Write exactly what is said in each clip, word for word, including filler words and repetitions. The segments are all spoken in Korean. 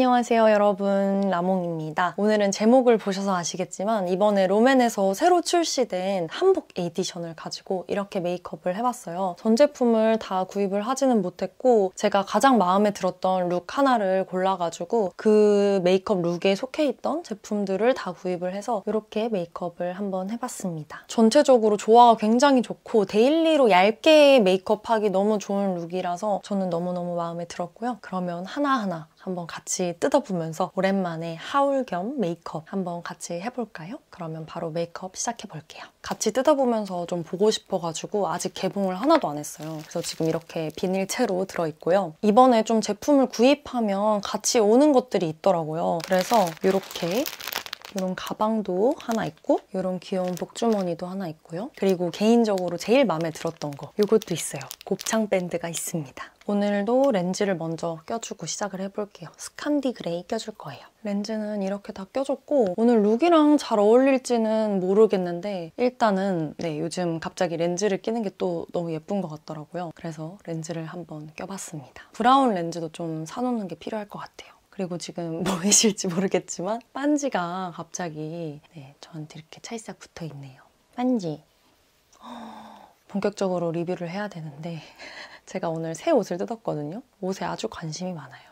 안녕하세요 여러분, 라몽입니다. 오늘은 제목을 보셔서 아시겠지만 이번에 롬앤에서 새로 출시된 한복 에디션을 가지고 이렇게 메이크업을 해봤어요. 전 제품을 다 구입을 하지는 못했고 제가 가장 마음에 들었던 룩 하나를 골라가지고 그 메이크업 룩에 속해 있던 제품들을 다 구입을 해서 이렇게 메이크업을 한번 해봤습니다. 전체적으로 조화가 굉장히 좋고 데일리로 얇게 메이크업하기 너무 좋은 룩이라서 저는 너무너무 마음에 들었고요. 그러면 하나하나 한번 같이 뜯어보면서 오랜만에 하울 겸 메이크업 한번 같이 해볼까요? 그러면 바로 메이크업 시작해볼게요. 같이 뜯어보면서 좀 보고 싶어가지고 아직 개봉을 하나도 안 했어요. 그래서 지금 이렇게 비닐채로 들어있고요. 이번에 좀 제품을 구입하면 같이 오는 것들이 있더라고요. 그래서 이렇게 이런 가방도 하나 있고 이런 귀여운 복주머니도 하나 있고요. 그리고 개인적으로 제일 마음에 들었던 거 이것도 있어요. 곱창 밴드가 있습니다. 오늘도 렌즈를 먼저 껴주고 시작을 해볼게요. 스칸디 그레이 껴줄 거예요. 렌즈는 이렇게 다 껴줬고 오늘 룩이랑 잘 어울릴지는 모르겠는데 일단은 네, 요즘 갑자기 렌즈를 끼는 게 또 너무 예쁜 것 같더라고요. 그래서 렌즈를 한번 껴봤습니다. 브라운 렌즈도 좀 사놓는 게 필요할 것 같아요. 그리고 지금 보이실지 모르겠지만 반지가 갑자기 네, 저한테 이렇게 찰싹 붙어있네요. 반지. 본격적으로 리뷰를 해야 되는데 제가 오늘 새 옷을 뜯었거든요. 옷에 아주 관심이 많아요.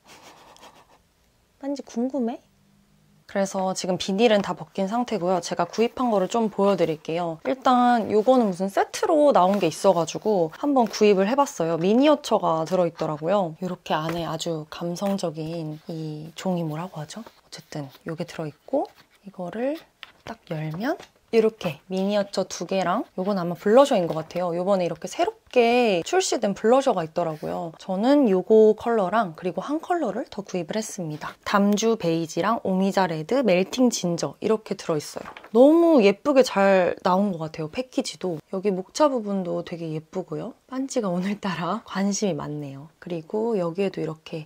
반지 궁금해? 그래서 지금 비닐은 다 벗긴 상태고요. 제가 구입한 거를 좀 보여드릴게요. 일단 이거는 무슨 세트로 나온 게 있어가지고 한번 구입을 해봤어요. 미니어처가 들어있더라고요. 이렇게 안에 아주 감성적인 이 종이 뭐라고 하죠? 어쨌든 이게 들어있고 이거를 딱 열면 이렇게 미니어처 두 개랑 이건 아마 블러셔인 것 같아요. 이번에 이렇게 새롭게 출시된 블러셔가 있더라고요. 저는 이거 컬러랑 그리고 한 컬러를 더 구입을 했습니다. 담주 베이지랑 오미자 레드, 멜팅 진저 이렇게 들어있어요. 너무 예쁘게 잘 나온 것 같아요. 패키지도. 여기 목차 부분도 되게 예쁘고요. 반지가 오늘따라 관심이 많네요. 그리고 여기에도 이렇게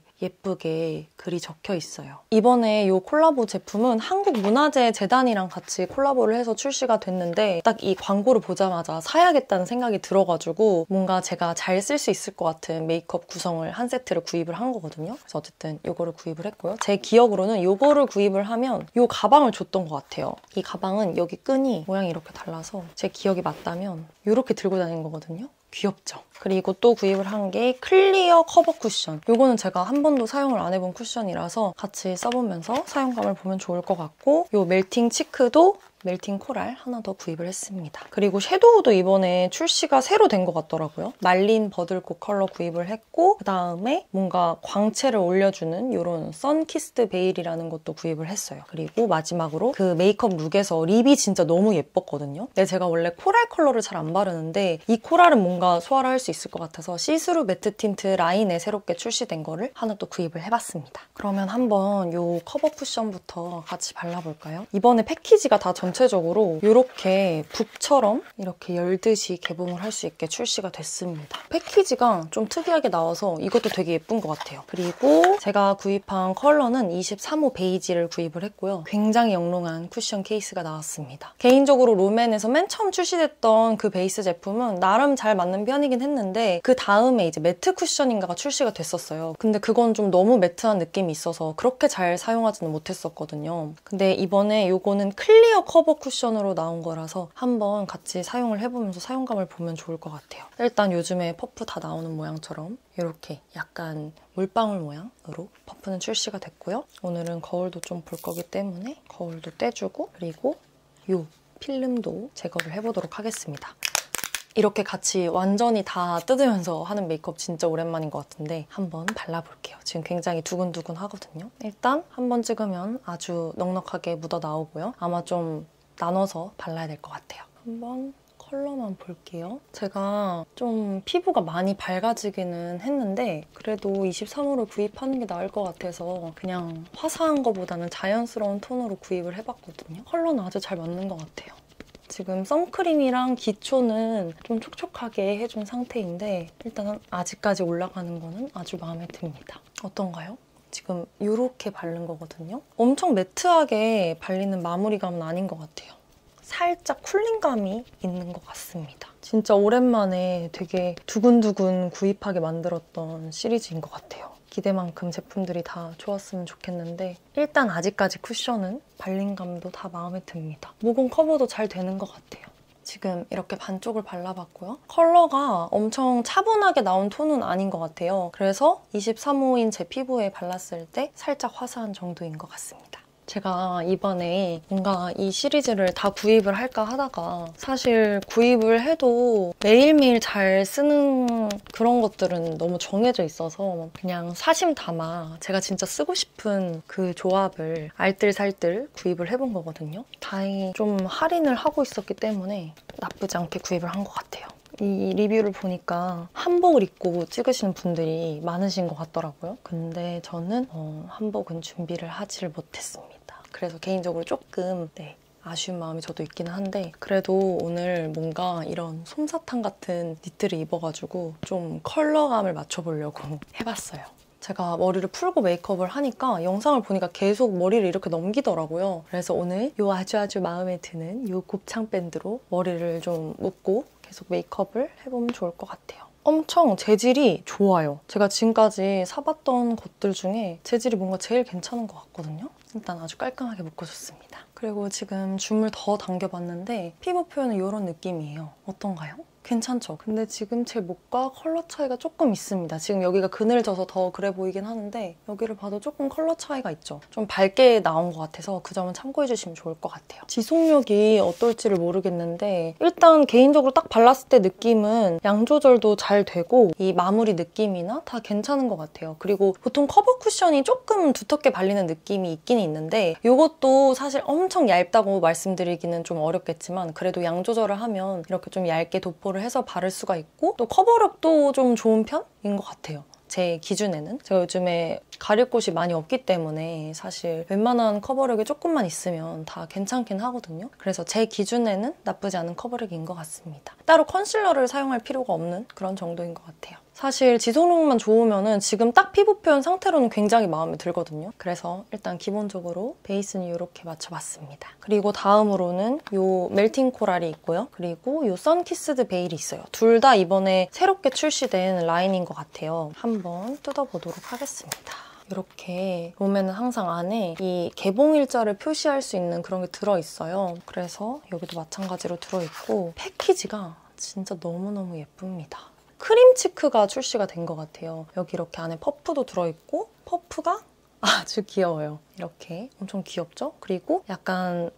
예쁘게 글이 적혀 있어요. 이번에 이 콜라보 제품은 한국문화재재단이랑 같이 콜라보를 해서 출시가 됐는데 딱 이 광고를 보자마자 사야겠다는 생각이 들어가지고 뭔가 제가 잘 쓸 수 있을 것 같은 메이크업 구성을 한 세트를 구입을 한 거거든요. 그래서 어쨌든 이거를 구입을 했고요. 제 기억으로는 이거를 구입을 하면 이 가방을 줬던 것 같아요. 이 가방은 여기 끈이 모양이 이렇게 달라서 제 기억이 맞다면 이렇게 들고 다니는 거거든요. 귀엽죠? 그리고 또 구입을 한 게 클리어 커버 쿠션. 이거는 제가 한 번도 사용을 안 해본 쿠션이라서 같이 써보면서 사용감을 보면 좋을 것 같고 이 멜팅 치크도 멜팅 코랄 하나 더 구입을 했습니다. 그리고 섀도우도 이번에 출시가 새로 된 것 같더라고요. 말린 버들꽃 컬러 구입을 했고 그다음에 뭔가 광채를 올려주는 이런 선키스드 베일이라는 것도 구입을 했어요. 그리고 마지막으로 그 메이크업 룩에서 립이 진짜 너무 예뻤거든요. 근데 제가 원래 코랄 컬러를 잘 안 바르는데 이 코랄은 뭔가 소화를 할 수 있을 것 같아서 시스루 매트 틴트 라인에 새롭게 출시된 거를 하나 또 구입을 해봤습니다. 그러면 한번 이 커버 쿠션부터 같이 발라볼까요? 이번에 패키지가 다 전체적으로 이렇게 북처럼 이렇게 열듯이 개봉을 할 수 있게 출시가 됐습니다. 패키지가 좀 특이하게 나와서 이것도 되게 예쁜 것 같아요. 그리고 제가 구입한 컬러는 이십삼 호 베이지를 구입을 했고요. 굉장히 영롱한 쿠션 케이스가 나왔습니다. 개인적으로 롬앤에서 맨 처음 출시됐던 그 베이스 제품은 나름 잘 맞는 편이긴 했는데 그 다음에 이제 매트 쿠션인가가 출시가 됐었어요. 근데 그건 좀 너무 매트한 느낌이 있어서 그렇게 잘 사용하지는 못했었거든요. 근데 이번에 이거는 클리어 커버 쿠션으로 나온 거라서 한번 같이 사용을 해보면서 사용감을 보면 좋을 것 같아요. 일단 요즘에 퍼프 다 나오는 모양처럼 이렇게 약간 물방울 모양으로 퍼프는 출시가 됐고요. 오늘은 거울도 좀 볼 거기 때문에 거울도 떼주고 그리고 이 필름도 제거를 해보도록 하겠습니다. 이렇게 같이 완전히 다 뜯으면서 하는 메이크업 진짜 오랜만인 것 같은데 한번 발라볼게요. 지금 굉장히 두근두근 하거든요. 일단 한번 찍으면 아주 넉넉하게 묻어 나오고요. 아마 좀 나눠서 발라야 될 것 같아요. 한번 컬러만 볼게요. 제가 좀 피부가 많이 밝아지기는 했는데 그래도 이십삼 호를 구입하는 게 나을 것 같아서 그냥 화사한 거보다는 자연스러운 톤으로 구입을 해봤거든요. 컬러는 아주 잘 맞는 것 같아요. 지금 선크림이랑 기초는 좀 촉촉하게 해준 상태인데 일단 아직까지 올라가는 거는 아주 마음에 듭니다. 어떤가요? 지금 이렇게 바른 거거든요. 엄청 매트하게 발리는 마무리감은 아닌 것 같아요. 살짝 쿨링감이 있는 것 같습니다. 진짜 오랜만에 되게 두근두근 구입하게 만들었던 시리즈인 것 같아요. 기대만큼 제품들이 다 좋았으면 좋겠는데 일단 아직까지 쿠션은 발림감도 다 마음에 듭니다. 모공 커버도 잘 되는 것 같아요. 지금 이렇게 반쪽을 발라봤고요. 컬러가 엄청 차분하게 나온 톤은 아닌 것 같아요. 그래서 이십삼 호인 제 피부에 발랐을 때 살짝 화사한 정도인 것 같습니다. 제가 이번에 뭔가 이 시리즈를 다 구입을 할까 하다가 사실 구입을 해도 매일매일 잘 쓰는 그런 것들은 너무 정해져 있어서 그냥 사심 담아 제가 진짜 쓰고 싶은 그 조합을 알뜰살뜰 구입을 해본 거거든요. 다행히 좀 할인을 하고 있었기 때문에 나쁘지 않게 구입을 한 것 같아요. 이 리뷰를 보니까 한복을 입고 찍으시는 분들이 많으신 것 같더라고요. 근데 저는 어, 한복은 준비를 하지를 못했습니다. 그래서 개인적으로 조금 네, 아쉬운 마음이 저도 있기는 한데 그래도 오늘 뭔가 이런 솜사탕 같은 니트를 입어가지고 좀 컬러감을 맞춰보려고 해봤어요. 제가 머리를 풀고 메이크업을 하니까 영상을 보니까 계속 머리를 이렇게 넘기더라고요. 그래서 오늘 이 아주 아주 마음에 드는 이 곱창 밴드로 머리를 좀 묶고 계속 메이크업을 해보면 좋을 것 같아요. 엄청 재질이 좋아요. 제가 지금까지 사봤던 것들 중에 재질이 뭔가 제일 괜찮은 것 같거든요. 일단 아주 깔끔하게 묶어줬습니다. 그리고 지금 줌을 더 당겨봤는데 피부 표현은 이런 느낌이에요. 어떤가요? 괜찮죠? 근데 지금 제 목과 컬러 차이가 조금 있습니다. 지금 여기가 그늘져서 더 그래 보이긴 하는데 여기를 봐도 조금 컬러 차이가 있죠. 좀 밝게 나온 것 같아서 그 점은 참고해주시면 좋을 것 같아요. 지속력이 어떨지를 모르겠는데 일단 개인적으로 딱 발랐을 때 느낌은 양 조절도 잘 되고 이 마무리 느낌이나 다 괜찮은 것 같아요. 그리고 보통 커버 쿠션이 조금 두텁게 발리는 느낌이 있긴 있는데 이것도 사실 엄청 얇다고 말씀드리기는 좀 어렵겠지만 그래도 양 조절을 하면 이렇게 좀 얇게 도포를 해서 바를 수가 있고 또 커버력도 좀 좋은 편인 것 같아요. 제 기준에는. 제가 요즘에 가릴 곳이 많이 없기 때문에 사실 웬만한 커버력이 조금만 있으면 다 괜찮긴 하거든요. 그래서 제 기준에는 나쁘지 않은 커버력인 것 같습니다. 따로 컨실러를 사용할 필요가 없는 그런 정도인 것 같아요. 사실 지속력만 좋으면 지금 딱 피부 표현 상태로는 굉장히 마음에 들거든요. 그래서 일단 기본적으로 베이스는 이렇게 맞춰봤습니다. 그리고 다음으로는 이 멜팅 코랄이 있고요. 그리고 이 선키스드 베일이 있어요. 둘 다 이번에 새롭게 출시된 라인인 것 같아요. 한번 뜯어보도록 하겠습니다. 이렇게 롬에는 항상 안에 이 개봉일자를 표시할 수 있는 그런 게 들어있어요. 그래서 여기도 마찬가지로 들어있고 패키지가 진짜 너무너무 예쁩니다. 크림 치크가 출시가 된 것 같아요. 여기 이렇게 안에 퍼프도 들어있고 퍼프가 아주 귀여워요. 이렇게 엄청 귀엽죠? 그리고 약간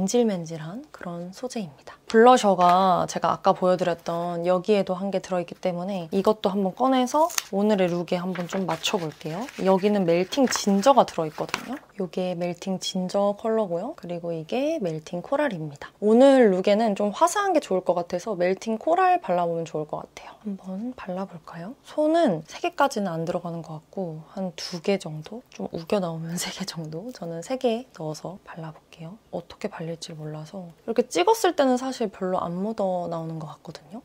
맨질맨질한 그런 소재입니다. 블러셔가 제가 아까 보여드렸던 여기에도 한 개 들어있기 때문에 이것도 한번 꺼내서 오늘의 룩에 한번 좀 맞춰볼게요. 여기는 멜팅 진저가 들어있거든요. 이게 멜팅 진저 컬러고요. 그리고 이게 멜팅 코랄입니다. 오늘 룩에는 좀 화사한 게 좋을 것 같아서 멜팅 코랄 발라보면 좋을 것 같아요. 한번 발라볼까요? 손은 세 개까지는 안 들어가는 것 같고 한 두 개 정도? 좀 우겨 넣으면 세 개 정도? 저는 세 개 넣어서 발라볼게요. 어떻게 발릴지 몰라서 이렇게 찍었을 때는 사실 별로 안 묻어 나오는 것 같거든요.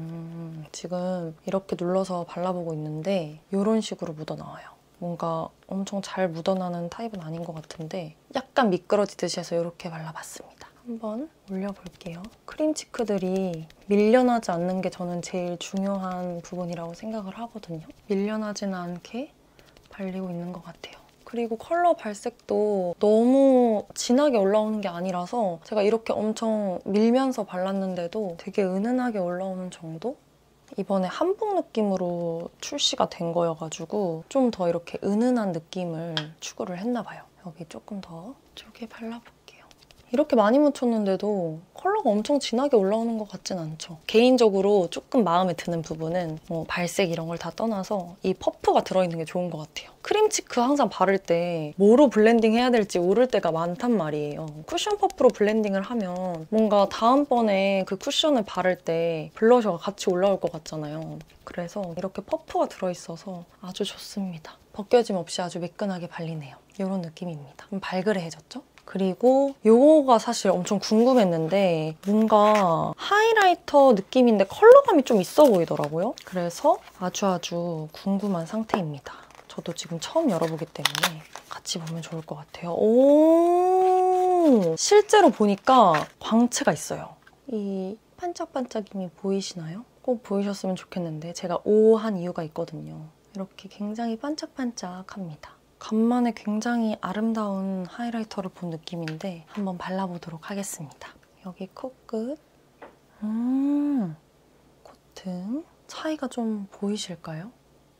음, 지금 이렇게 눌러서 발라보고 있는데 이런 식으로 묻어 나와요. 뭔가 엄청 잘 묻어나는 타입은 아닌 것 같은데 약간 미끄러지듯이 해서 이렇게 발라봤습니다. 한번 올려볼게요. 크림 치크들이 밀려나지 않는 게 저는 제일 중요한 부분이라고 생각을 하거든요. 밀려나지는 않게 발리고 있는 것 같아요. 그리고 컬러 발색도 너무 진하게 올라오는 게 아니라서 제가 이렇게 엄청 밀면서 발랐는데도 되게 은은하게 올라오는 정도? 이번에 한복 느낌으로 출시가 된 거여가지고 좀 더 이렇게 은은한 느낌을 추구를 했나 봐요. 여기 조금 더 쪽에 발라볼게요. 이렇게 많이 묻혔는데도 컬러가 엄청 진하게 올라오는 것 같진 않죠. 개인적으로 조금 마음에 드는 부분은 뭐 발색 이런 걸 다 떠나서 이 퍼프가 들어있는 게 좋은 것 같아요. 크림치크 항상 바를 때 뭐로 블렌딩 해야 될지 모를 때가 많단 말이에요. 쿠션 퍼프로 블렌딩을 하면 뭔가 다음번에 그 쿠션을 바를 때 블러셔가 같이 올라올 것 같잖아요. 그래서 이렇게 퍼프가 들어있어서 아주 좋습니다. 벗겨짐 없이 아주 매끈하게 발리네요. 이런 느낌입니다. 좀 발그레해졌죠? 그리고 이거가 사실 엄청 궁금했는데 뭔가 하이라이터 느낌인데 컬러감이 좀 있어 보이더라고요. 그래서 아주 아주 궁금한 상태입니다. 저도 지금 처음 열어보기 때문에 같이 보면 좋을 것 같아요. 오, 실제로 보니까 광채가 있어요. 이 반짝반짝임이 보이시나요? 꼭 보이셨으면 좋겠는데 제가 오 한 이유가 있거든요. 이렇게 굉장히 반짝반짝합니다. 간만에 굉장히 아름다운 하이라이터를 본 느낌인데 한번 발라보도록 하겠습니다. 여기 코끝, 음, 콧등 차이가 좀 보이실까요?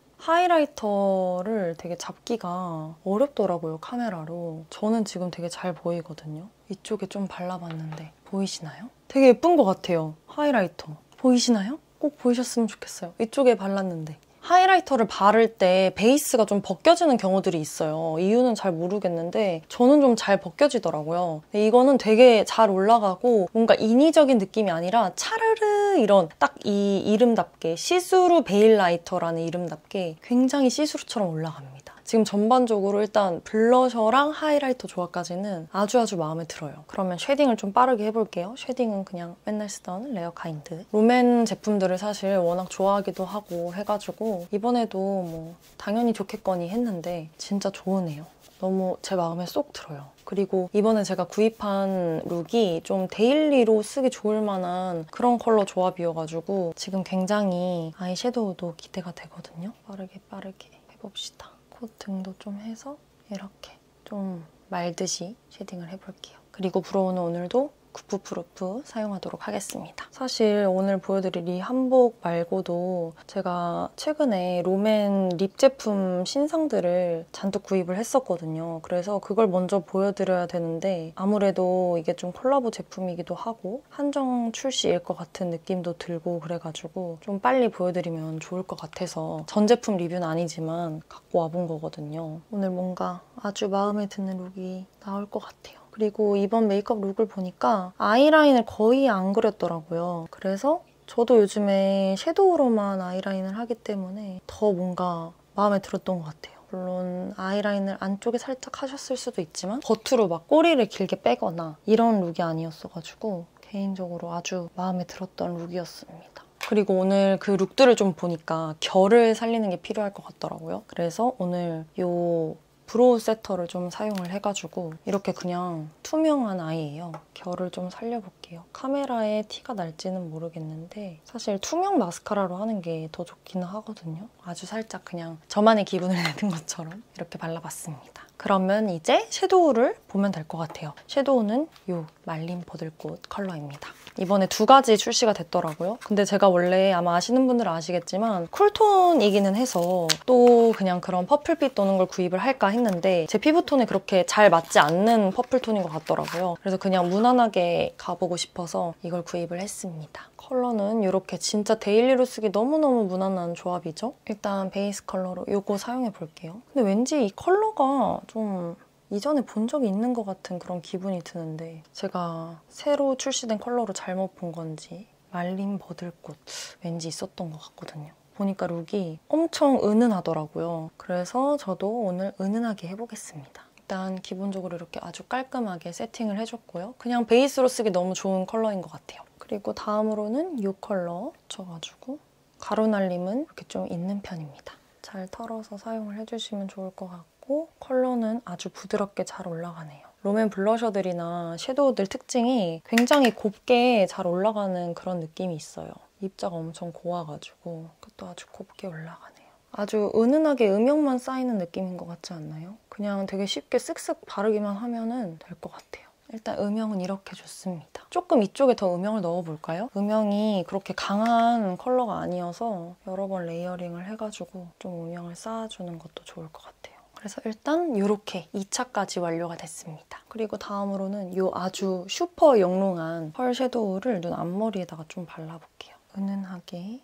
하이라이터를 되게 잡기가 어렵더라고요, 카메라로. 저는 지금 되게 잘 보이거든요. 이쪽에 좀 발라봤는데 보이시나요? 되게 예쁜 것 같아요, 하이라이터. 보이시나요? 꼭 보이셨으면 좋겠어요. 이쪽에 발랐는데. 하이라이터를 바를 때 베이스가 좀 벗겨지는 경우들이 있어요. 이유는 잘 모르겠는데 저는 좀 잘 벗겨지더라고요. 근데 이거는 되게 잘 올라가고 뭔가 인위적인 느낌이 아니라 차르르 이런 딱 이 이름답게 시스루 베일 라이터라는 이름답게 굉장히 시스루처럼 올라갑니다. 지금 전반적으로 일단 블러셔랑 하이라이터 조화까지는 아주 아주 마음에 들어요. 그러면 쉐딩을 좀 빠르게 해볼게요. 쉐딩은 그냥 맨날 쓰던 레어 카인드. 롬앤 제품들을 사실 워낙 좋아하기도 하고 해가지고 이번에도 뭐 당연히 좋겠거니 했는데 진짜 좋으네요. 너무 제 마음에 쏙 들어요. 그리고 이번에 제가 구입한 룩이 좀 데일리로 쓰기 좋을 만한 그런 컬러 조합이어가지고 지금 굉장히 아이섀도우도 기대가 되거든요. 빠르게 빠르게 해봅시다. 콧등도 좀 해서 이렇게 좀 말듯이 쉐딩을 해볼게요. 그리고 브로우는 오늘도 구프프루프 사용하도록 하겠습니다. 사실 오늘 보여드릴 이 한복 말고도 제가 최근에 롬앤 립 제품 신상들을 잔뜩 구입을 했었거든요. 그래서 그걸 먼저 보여드려야 되는데 아무래도 이게 좀 콜라보 제품이기도 하고 한정 출시일 것 같은 느낌도 들고 그래가지고 좀 빨리 보여드리면 좋을 것 같아서 전 제품 리뷰는 아니지만 갖고 와본 거거든요. 오늘 뭔가 아주 마음에 드는 룩이 나올 것 같아요. 그리고 이번 메이크업 룩을 보니까 아이라인을 거의 안 그렸더라고요. 그래서 저도 요즘에 섀도우로만 아이라인을 하기 때문에 더 뭔가 마음에 들었던 것 같아요. 물론 아이라인을 안쪽에 살짝 하셨을 수도 있지만 겉으로 막 꼬리를 길게 빼거나 이런 룩이 아니었어가지고 개인적으로 아주 마음에 들었던 룩이었습니다. 그리고 오늘 그 룩들을 좀 보니까 결을 살리는 게 필요할 것 같더라고요. 그래서 오늘 요 브로우 세터를 좀 사용을 해가지고 이렇게 그냥 투명한 아이예요. 결을 좀 살려볼게요. 카메라에 티가 날지는 모르겠는데 사실 투명 마스카라로 하는 게 더 좋기는 하거든요. 아주 살짝 그냥 저만의 기분을 내는 것처럼 이렇게 발라봤습니다. 그러면 이제 섀도우를 보면 될 것 같아요. 섀도우는 이 말린 버들꽃 컬러입니다. 이번에 두 가지 출시가 됐더라고요. 근데 제가 원래 아마 아시는 분들은 아시겠지만 쿨톤이기는 해서 또 그냥 그런 퍼플빛 도는 걸 구입을 할까 했는데 제 피부톤에 그렇게 잘 맞지 않는 퍼플톤인 것 같더라고요. 그래서 그냥 무난하게 가보고 싶어서 이걸 구입을 했습니다. 컬러는 이렇게 진짜 데일리로 쓰기 너무너무 무난한 조합이죠? 일단 베이스 컬러로 이거 사용해볼게요. 근데 왠지 이 컬러가 좀 이전에 본 적이 있는 것 같은 그런 기분이 드는데 제가 새로 출시된 컬러로 잘못 본 건지 말린 버들꽃 왠지 있었던 것 같거든요. 보니까 룩이 엄청 은은하더라고요. 그래서 저도 오늘 은은하게 해보겠습니다. 일단 기본적으로 이렇게 아주 깔끔하게 세팅을 해줬고요. 그냥 베이스로 쓰기 너무 좋은 컬러인 것 같아요. 그리고 다음으로는 이 컬러 붙여가지고 가루 날림은 이렇게 좀 있는 편입니다. 잘 털어서 사용을 해주시면 좋을 것 같고 컬러는 아주 부드럽게 잘 올라가네요. 롬앤 블러셔들이나 섀도우들 특징이 굉장히 곱게 잘 올라가는 그런 느낌이 있어요. 입자가 엄청 고와가지고 그것도 아주 곱게 올라가네요. 아주 은은하게 음영만 쌓이는 느낌인 것 같지 않나요? 그냥 되게 쉽게 쓱쓱 바르기만 하면 될 것 같아요. 일단 음영은 이렇게 좋습니다. 조금 이쪽에 더 음영을 넣어볼까요? 음영이 그렇게 강한 컬러가 아니어서 여러 번 레이어링을 해가지고 좀 음영을 쌓아주는 것도 좋을 것 같아요. 그래서 일단 이렇게 이 차까지 완료가 됐습니다. 그리고 다음으로는 이 아주 슈퍼 영롱한 펄 섀도우를 눈 앞머리에다가 좀 발라볼게요. 은은하게.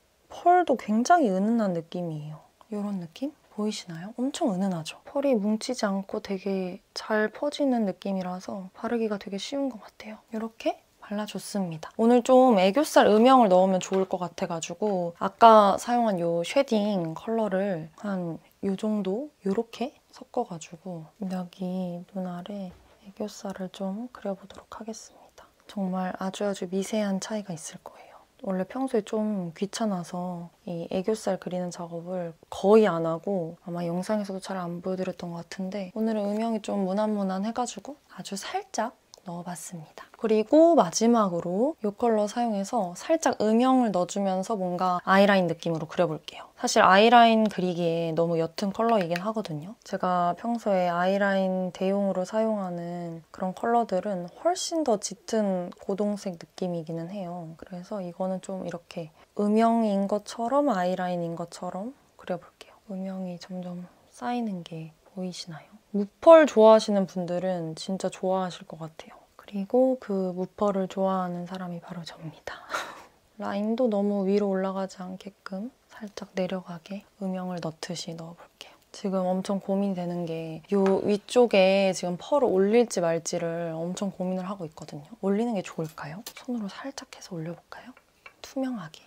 펄도 굉장히 은은한 느낌이에요. 이런 느낌? 보이시나요? 엄청 은은하죠? 펄이 뭉치지 않고 되게 잘 퍼지는 느낌이라서 바르기가 되게 쉬운 것 같아요. 이렇게 발라줬습니다. 오늘 좀 애교살 음영을 넣으면 좋을 것 같아가지고 아까 사용한 이 쉐딩 컬러를 한 이 정도 이렇게 섞어가지고 여기 눈 아래 애교살을 좀 그려보도록 하겠습니다. 정말 아주 아주 미세한 차이가 있을 거예요. 원래 평소에 좀 귀찮아서 이 애교살 그리는 작업을 거의 안 하고 아마 영상에서도 잘 안 보여드렸던 것 같은데 오늘은 음영이 좀 무난무난해가지고 아주 살짝 넣어봤습니다. 그리고 마지막으로 이 컬러 사용해서 살짝 음영을 넣어주면서 뭔가 아이라인 느낌으로 그려볼게요. 사실 아이라인 그리기에 너무 옅은 컬러이긴 하거든요. 제가 평소에 아이라인 대용으로 사용하는 그런 컬러들은 훨씬 더 짙은 고동색 느낌이기는 해요. 그래서 이거는 좀 이렇게 음영인 것처럼 아이라인인 것처럼 그려볼게요. 음영이 점점 쌓이는 게 보이시나요? 무펄 좋아하시는 분들은 진짜 좋아하실 것 같아요. 그리고 그 무펄을 좋아하는 사람이 바로 접니다. 라인도 너무 위로 올라가지 않게끔 살짝 내려가게 음영을 넣듯이 넣어볼게요. 지금 엄청 고민되는 게 이 위쪽에 지금 펄을 올릴지 말지를 엄청 고민을 하고 있거든요. 올리는 게 좋을까요? 손으로 살짝 해서 올려볼까요? 투명하게.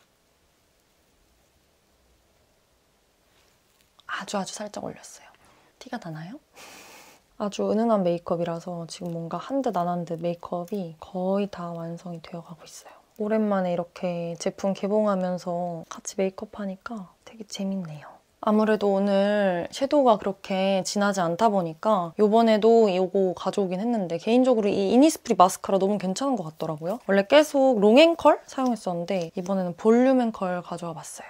아주 아주 살짝 올렸어요. 티가 나나요? 아주 은은한 메이크업이라서 지금 뭔가 한 듯 안 한 듯 메이크업이 거의 다 완성이 되어가고 있어요. 오랜만에 이렇게 제품 개봉하면서 같이 메이크업 하니까 되게 재밌네요. 아무래도 오늘 섀도우가 그렇게 진하지 않다 보니까 이번에도 이거 가져오긴 했는데 개인적으로 이 이니스프리 마스카라 너무 괜찮은 것 같더라고요. 원래 계속 롱앤컬 사용했었는데 이번에는 볼륨앤컬 가져와 봤어요.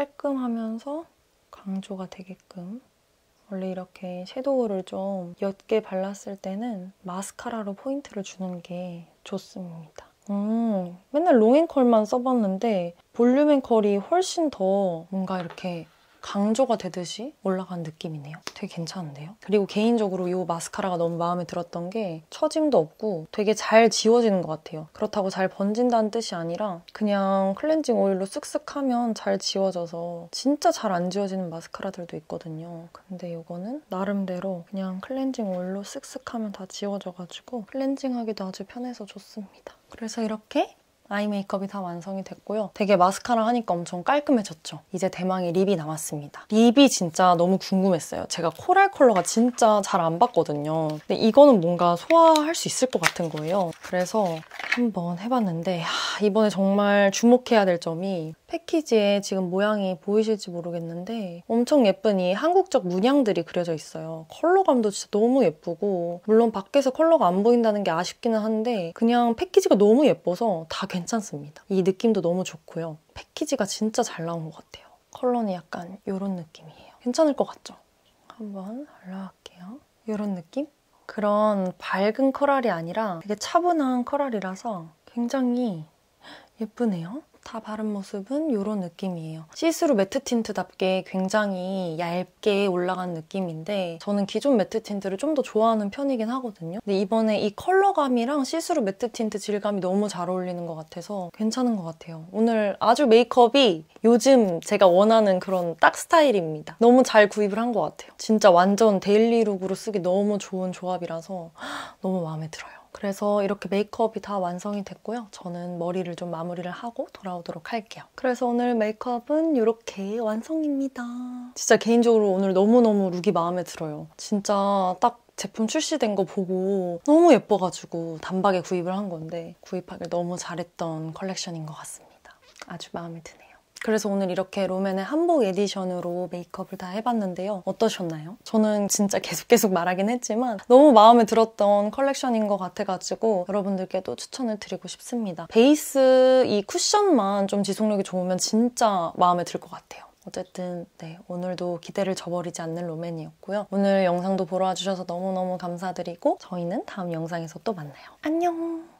깔끔하면서 강조가 되게끔. 원래 이렇게 섀도우를 좀 옅게 발랐을 때는 마스카라로 포인트를 주는 게 좋습니다. 음, 맨날 롱앤컬만 써봤는데 볼륨앤컬이 훨씬 더 뭔가 이렇게 강조가 되듯이 올라간 느낌이네요. 되게 괜찮은데요? 그리고 개인적으로 이 마스카라가 너무 마음에 들었던 게 처짐도 없고 되게 잘 지워지는 것 같아요. 그렇다고 잘 번진다는 뜻이 아니라 그냥 클렌징 오일로 쓱쓱 하면 잘 지워져서 진짜 잘 안 지워지는 마스카라들도 있거든요. 근데 이거는 나름대로 그냥 클렌징 오일로 쓱쓱 하면 다 지워져가지고 클렌징하기도 아주 편해서 좋습니다. 그래서 이렇게 아이 메이크업이 다 완성이 됐고요. 되게 마스카라 하니까 엄청 깔끔해졌죠? 이제 대망의 립이 남았습니다. 립이 진짜 너무 궁금했어요. 제가 코랄 컬러가 진짜 잘 안 봤거든요. 근데 이거는 뭔가 소화할 수 있을 것 같은 거예요. 그래서 한번 해봤는데 하, 이번에 정말 주목해야 될 점이 패키지에 지금 모양이 보이실지 모르겠는데 엄청 예쁜 이 한국적 문양들이 그려져 있어요. 컬러감도 진짜 너무 예쁘고 물론 밖에서 컬러가 안 보인다는 게 아쉽기는 한데 그냥 패키지가 너무 예뻐서 다 괜찮습니다. 이 느낌도 너무 좋고요. 패키지가 진짜 잘 나온 것 같아요. 컬러는 약간 이런 느낌이에요. 괜찮을 것 같죠? 한번 발라볼게요. 이런 느낌? 그런 밝은 컬러이 아니라 되게 차분한 컬러이라서 굉장히 예쁘네요. 다 바른 모습은 이런 느낌이에요. 시스루 매트 틴트답게 굉장히 얇게 올라간 느낌인데 저는 기존 매트 틴트를 좀 더 좋아하는 편이긴 하거든요. 근데 이번에 이 컬러감이랑 시스루 매트 틴트 질감이 너무 잘 어울리는 것 같아서 괜찮은 것 같아요. 오늘 아주 메이크업이 요즘 제가 원하는 그런 딱 스타일입니다. 너무 잘 구입을 한 것 같아요. 진짜 완전 데일리룩으로 쓰기 너무 좋은 조합이라서 너무 마음에 들어요. 그래서 이렇게 메이크업이 다 완성이 됐고요. 저는 머리를 좀 마무리를 하고 돌아오도록 할게요. 그래서 오늘 메이크업은 이렇게 완성입니다. 진짜 개인적으로 오늘 너무너무 룩이 마음에 들어요. 진짜 딱 제품 출시된 거 보고 너무 예뻐가지고 단박에 구입을 한 건데 구입하길 너무 잘했던 컬렉션인 것 같습니다. 아주 마음에 드네요. 그래서 오늘 이렇게 롬앤의 한복 에디션으로 메이크업을 다 해봤는데요. 어떠셨나요? 저는 진짜 계속 계속 말하긴 했지만 너무 마음에 들었던 컬렉션인 것 같아가지고 여러분들께도 추천을 드리고 싶습니다. 베이스 이 쿠션만 좀 지속력이 좋으면 진짜 마음에 들 것 같아요. 어쨌든 네, 오늘도 기대를 저버리지 않는 롬앤이었고요. 오늘 영상도 보러 와주셔서 너무너무 감사드리고 저희는 다음 영상에서 또 만나요. 안녕!